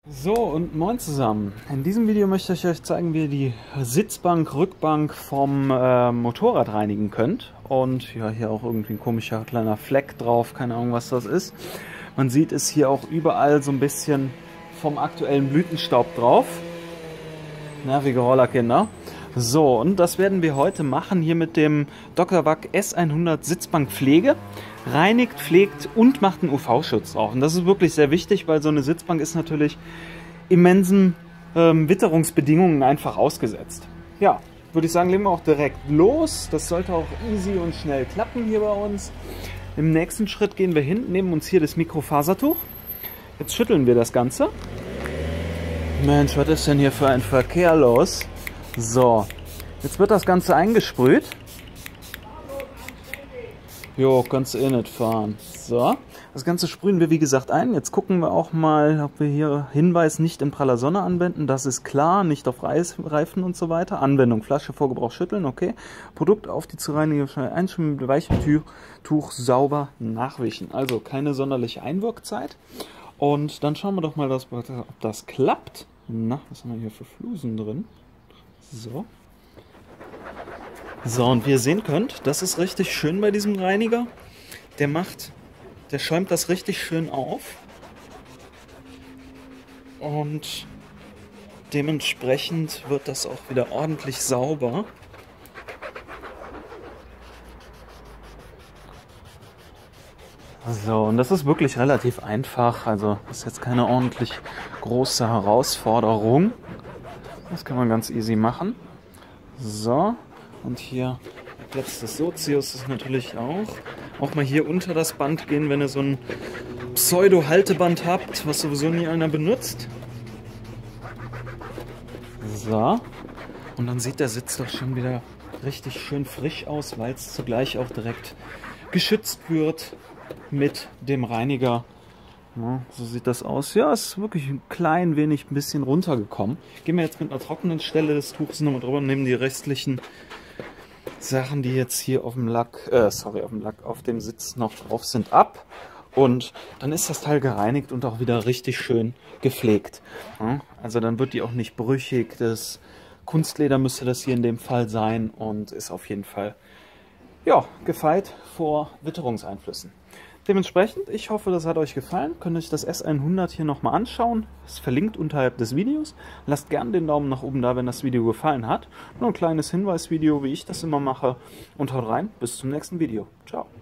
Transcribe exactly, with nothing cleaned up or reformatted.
So, und moin zusammen. In diesem Video möchte ich euch zeigen, wie ihr die Sitzbank, Rückbank vom äh, Motorrad reinigen könnt. Und ja, hier auch irgendwie ein komischer kleiner Fleck drauf, keine Ahnung was das ist. Man sieht es hier auch überall so ein bisschen vom aktuellen Blütenstaub drauf. Nervige Rollerkinder. So, und das werden wir heute machen hier mit dem Doktor Wack S hundert Sitzbankpflege. Reinigt, pflegt und macht einen U V-Schutz drauf. Und das ist wirklich sehr wichtig, weil so eine Sitzbank ist natürlich immensen ähm, Witterungsbedingungen einfach ausgesetzt. Ja, würde ich sagen, legen wir auch direkt los. Das sollte auch easy und schnell klappen hier bei uns. Im nächsten Schritt gehen wir hin, nehmen uns hier das Mikrofasertuch. Jetzt schütteln wir das Ganze. Mensch, was ist denn hier für ein Verkehr los? So, jetzt wird das Ganze eingesprüht. Jo, kannst du eh nicht fahren. So, das Ganze sprühen wir wie gesagt ein. Jetzt gucken wir auch mal, ob wir hier Hinweis nicht in praller Sonne anwenden. Das ist klar, nicht auf Reifen und so weiter. Anwendung, Flasche vor Gebrauch schütteln, okay. Produkt auf die zu reinigen, schnell einschwimmen, mit weichem Tuch sauber nachwischen. Also keine sonderliche Einwirkzeit. Und dann schauen wir doch mal, ob das klappt. Na, was haben wir hier für Flusen drin? So. So, und wie ihr sehen könnt, das ist richtig schön bei diesem Reiniger. Der macht, der schäumt das richtig schön auf. Und dementsprechend wird das auch wieder ordentlich sauber. So, und das ist wirklich relativ einfach. Also, das ist jetzt keine ordentlich große Herausforderung. Das kann man ganz easy machen. So. Und hier der Platz des Sozius ist natürlich auch. Auch mal hier unter das Band gehen, wenn ihr so ein Pseudo-Halteband habt, was sowieso nie einer benutzt. So. Und dann sieht der Sitz doch schon wieder richtig schön frisch aus, weil es zugleich auch direkt geschützt wird mit dem Reiniger. Ja, so sieht das aus. Ja, es ist wirklich ein klein wenig ein bisschen runtergekommen. Gehen wir jetzt mit einer trockenen Stelle des Tuchs nochmal drüber und nehmen die restlichen Sachen, die jetzt hier auf dem Lack, äh, sorry, auf dem Lack, auf dem Sitz noch drauf sind, ab. Und dann ist das Teil gereinigt und auch wieder richtig schön gepflegt. Ja, also dann wird die auch nicht brüchig. Das Kunstleder müsste das hier in dem Fall sein und ist auf jeden Fall, ja, gefeit vor Witterungseinflüssen. Dementsprechend, ich hoffe, das hat euch gefallen. Könnt ihr euch das S hundert hier nochmal anschauen. Es ist verlinkt unterhalb des Videos. Lasst gerne den Daumen nach oben da, wenn das Video gefallen hat. Nur ein kleines Hinweisvideo, wie ich das immer mache. Und haut rein, bis zum nächsten Video. Ciao.